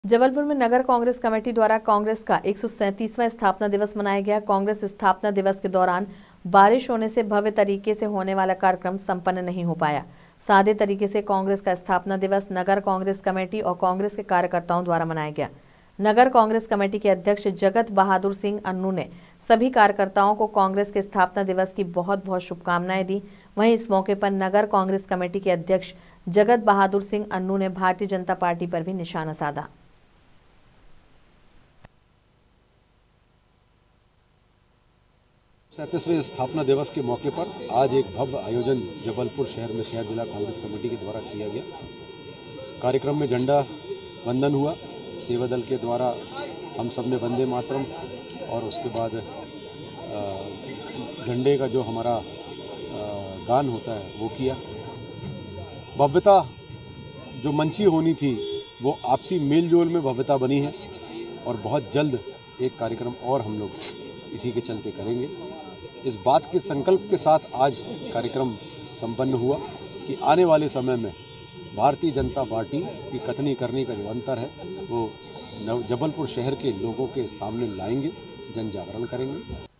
जबलपुर में नगर कांग्रेस कमेटी द्वारा कांग्रेस का 137वां स्थापना दिवस मनाया गया। कांग्रेस स्थापना दिवस के दौरान बारिश होने से भव्य तरीके से होने वाला कार्यक्रम संपन्न नहीं हो पाया। सादे तरीके से कांग्रेस का स्थापना दिवस नगर कांग्रेस कमेटी और कांग्रेस के कार्यकर्ताओं द्वारा मनाया गया। नगर कांग्रेस कमेटी के अध्यक्ष जगत बहादुर सिंह अन्नू ने सभी कार्यकर्ताओं को कांग्रेस के स्थापना दिवस की बहुत बहुत शुभकामनाएं दी। वहीं इस मौके पर नगर कांग्रेस कमेटी के अध्यक्ष जगत बहादुर सिंह अन्नू ने भारतीय जनता पार्टी पर भी निशाना साधा। 37वें स्थापना दिवस के मौके पर आज एक भव्य आयोजन जबलपुर शहर में शहर जिला कांग्रेस कमेटी के द्वारा किया गया। कार्यक्रम में झंडा वंदन हुआ। सेवा दल के द्वारा हम सब ने वंदे मातरम और उसके बाद झंडे का जो हमारा गान होता है वो किया। भव्यता जो मंची होनी थी वो आपसी मेल जोल में भव्यता बनी है और बहुत जल्द एक कार्यक्रम और हम लोग इसी के चलते करेंगे। इस बात के संकल्प के साथ आज कार्यक्रम संपन्न हुआ कि आने वाले समय में भारतीय जनता पार्टी की कथनी करनी का जो अंतर है वो जबलपुर शहर के लोगों के सामने लाएंगे, जन जागरण करेंगे।